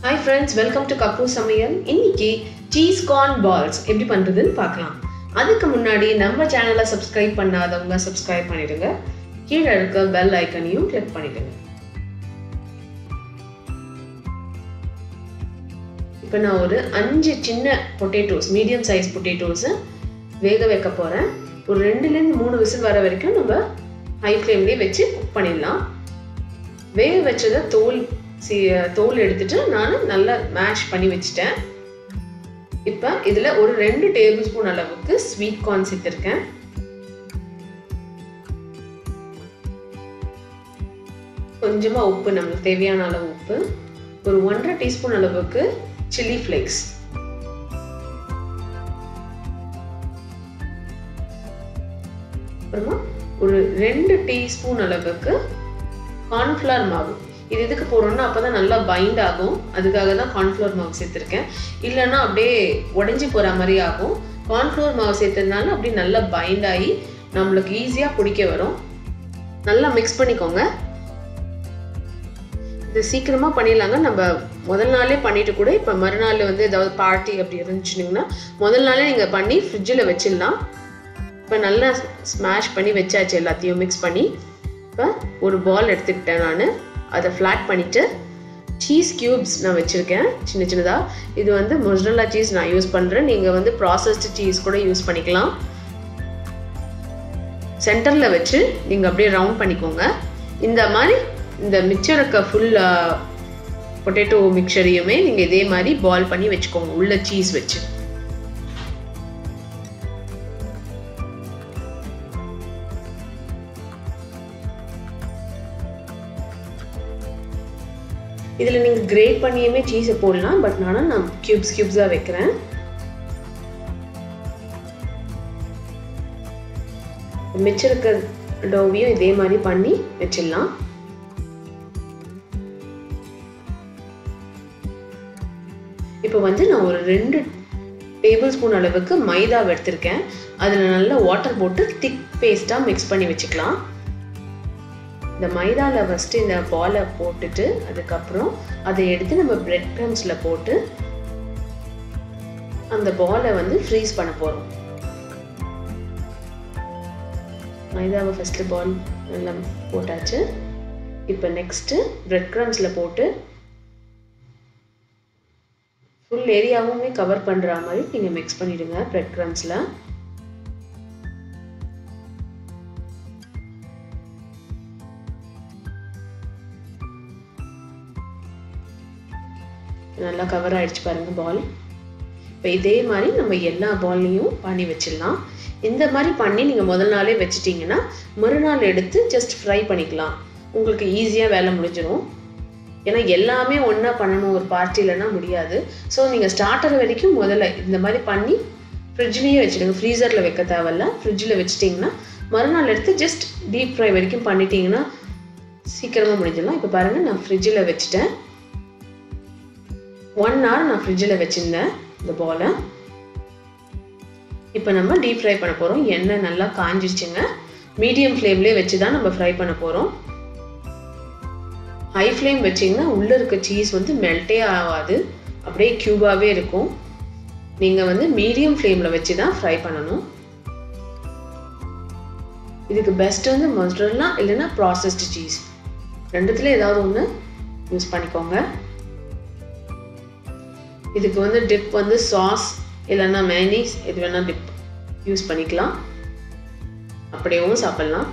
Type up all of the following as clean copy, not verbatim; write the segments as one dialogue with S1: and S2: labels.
S1: Hi friends, welcome to Kakku Samayal. இன்னைக்கு cheese corn balls எப்படி பண்றதுன்னு பார்க்கலாம். அதுக்கு முன்னாடி நம்ம சேனலை சப்ஸ்கிரைப் பண்ணாதவங்க சப்ஸ்கிரைப் பண்ணிடுங்க. கீழ இருக்க பெல் ஐகானையும் கிளிக் பண்ணிடுங்க. இப்போ நான் ஒரு 5 சின்ன பொட்டேட்டோஸ், மீடியம் சைஸ் பொட்டேட்டோஸ் வேக வைக்க போறேன். ஒரு 2 ல இருந்து 3 விசில் வர வரைக்கும் நம்ம ஹை ஃப்ளேம்லயே வச்சு குக் பண்ணிடலாம். வேக வச்சத தோல் எடுத்துட்டு நான் நல்லா மேஷ் பண்ணி வச்சிட்டேன். இப்போ இதுல ஒரு 2 டேபிள் ஸ்பூன் அளவுக்கு ஸ்வீட் கார்ன் சேர்த்திருக்கேன். கொஞ்சமா உப்பு, நமக்கு தேவையான அளவு உப்பு. ஒரு 1.5 டீஸ்பூன் அளவுக்கு சில்லி ஃப்ளேக்ஸ். அப்புறமா ஒரு 2 டீஸ்பூன் அளவுக்கு கார்ன்ஃப்ளவர் மாவு. இது எதுக்கு போறோம்னா அப்பதான் நல்லா பைண்ட் ஆகும். அதுக்காக தான் கார்ன்ஃப்ளவர் மாவு சேர்த்திருக்கேன். இல்லைன்னா அப்படியே உடைஞ்சி போற மாதிரி ஆகும். கார்ன்ஃப்ளவர் மாவு சேர்த்ததுனால அப்படியே நல்லா பைண்ட் ஆகி நம்மளுக்கு ஈஸியா பிடிக்க வரும். நல்லா மிக்ஸ் பண்ணிக்கோங்க. இது சீக்கிரமா பண்ணிடலாங்க. நம்ம முதல் நாளே பண்ணிட்டு கூட இப்போ மறுநாள் வந்து ஏதாவது பார்ட்டி அப்படி இருந்துச்சுன்னா முதல் நாளே நீங்க பண்ணி ஃப்ரிட்ஜில் வச்சிடலாம். இப்போ நல்லா ஸ்மாஷ் பண்ணி வச்சாச்சு, எல்லாத்தையும் மிக்ஸ் பண்ணி. இப்போ ஒரு பால் எடுத்துக்கிட்டேன். நான் அதை ஃப்ளாட் பண்ணிட்டு சீஸ் கியூப்ஸ் நான் வச்சிருக்கேன் சின்ன சின்னதா. இது வந்து மொசரல்லா சீஸ் நான் யூஸ் பண்றேன். நீங்க வந்து ப்ராசஸ்டு சீஸ் கூட யூஸ் பண்ணிக்கலாம். சென்டர்ல வச்சு நீங்க அப்படியே ரவுண்ட் பண்ணிக்கோங்க. இந்த மாதிரி இந்த மிக்சர் இருக்க ஃபுல் பொட்டேட்டோ மிக்சரையுமே நீங்க இதே மாதிரி பால் பண்ணி வச்சுக்கோங்க உள்ள சீஸ் வச்சு. இதுல நீங்க கிரேட் பண்ணியுமே சீஸை போடலாம். பட் நான் கியூப்ஸா வைக்கிறேன். மிச்சம் இருக்க டோவையும் இதே மாதிரி பண்ணி வச்சிடலாம். இப்போ வந்து நான் ஒரு 2 டேபிள் ஸ்பூன் அளவுக்கு மைதா எடுத்திருக்கேன். அதுல நல்லா வாட்டர் போட்டு திக் பேஸ்டா மிக்ஸ் பண்ணி வச்சுக்கலாம். இந்த மைதால ஃபர்ஸ்ட் இந்த பாலை போட்டுட்டு அதுக்கப்புறம் அதை எடுத்து நம்ம பிரெட் கிரம்ஸ்ல போட்டு அந்த பாலை வந்து ஃப்ரீஸ் பண்ண போறோம். மைதாவை ஃபர்ஸ்ட் பால் நல்லா போட்டாச்சு. இப்போ நெக்ஸ்ட் பிரெட் கிரம்ஸ்ல போட்டு ஃபுல் ஏரியாவுமே கவர் பண்ற மாதிரி நீங்க மிக்ஸ் பண்ணிடுங்க பிரெட் கிரம்ஸ்ல. நல்லா கவர் ஆயிடுச்சு பாருங்க பால். இப்போ இதே மாதிரி நம்ம எல்லா பால்லையும் பண்ணி வச்சிடலாம். இந்த மாதிரி பண்ணி நீங்க முதல் நாளே வச்சிட்டீங்கன்னா மறுநாள் எடுத்து ஜஸ்ட் ஃப்ரை பண்ணிக்கலாம். உங்களுக்கு ஈஸியா வேலை முடிஞ்சிடும். ஏன்னா எல்லாமே ஒண்ணா பண்ணணும் ஒரு பார்ட்டிலனா முடியாது. ஸோ நீங்க ஸ்டார்டர் வரைக்கும் முதல்ல இந்த மாதிரி பண்ணி ஃப்ரிட்ஜ்லயே வச்சிடுங்க. ஃப்ரீசர்ல வைக்க தேவையில்ல. ஃப்ரிட்ஜில் வச்சிட்டிங்கன்னா மறுநாள் எடுத்து ஜஸ்ட் டீப் ஃப்ரை வரைக்கும் பண்ணிட்டீங்கன்னா சீக்கிரமா முடிஞ்சிடலாம். இப்போ பாருங்க நான் ஃப்ரிட்ஜில் வச்சுட்டேன். 1 hour நான் ஃப்ரிட்ஜில் வச்சிருந்தேன் இந்த பாலை. இப்போ நம்ம டீப் ஃப்ரை பண்ண போறோம். எண்ணெய் நல்லா காஞ்சிருச்சுங்க. மீடியம் ஃப்ளேம்லேயே வச்சு தான் நம்ம ஃப்ரை பண்ண போறோம். ஹை ஃப்ளேம் வச்சிங்கன்னா உள்ள இருக்க சீஸ் வந்து மெல்ட்டே ஆகாது, அப்படியே கியூபாவே இருக்கும். நீங்க வந்து மீடியம் ஃப்ளேம்ல வச்சு தான் ஃப்ரை பண்ணணும். இதுக்கு பெஸ்ட் வந்து மொசரல்லா இல்லைன்னா ப்ராசஸ்டு சீஸ், ரெண்டுத்துல ஏதாவது ஒன்று யூஸ் பண்ணிக்கோங்க. இதுக்கு வந்து டிப் வந்து சாஸ் இல்லைன்னா மேனீஸ் எது வேணா டிப் யூஸ் பண்ணிக்கலாம். அப்படியேவும் சாப்பிடலாம்.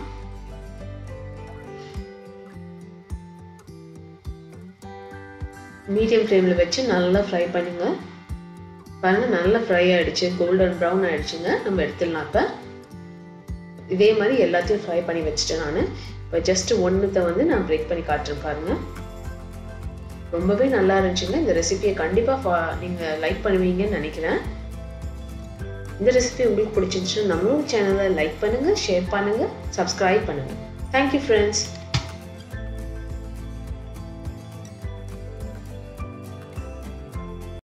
S1: மீடியம் ஃப்ளேம்ல வச்சு நல்லா ஃப்ரை பண்ணுங்க. பாருங்க நல்லா ஃப்ரை ஆயிடுச்சு, கோல்டன் ப்ரௌன் ஆயிடுச்சுங்க. நம்ம எடுத்துடலாம். இப்போ இதே மாதிரி எல்லாத்தையும் ஃப்ரை பண்ணி வச்சுட்டேன் நான். இப்போ ஜஸ்ட் ஒன்றுத்தை வந்து நான் பிரேக் பண்ணி காட்டுறேன் பாருங்க. ரொம்பவே நல்லா இருந்துச்சுங்க. இந்த ரெசிபியை கண்டிப்பா நீங்க லைக் பண்ணுவீங்கன்னு நினைக்கிறேன். இந்த ரெசிபி உங்களுக்கு பிடிச்சிருந்துச்சுன்னா நம்மளோட சேனலை லைக் பண்ணுங்க, ஷேர் பண்ணுங்க, சப்ஸ்கிரைப் பண்ணுங்க. Thank you friends.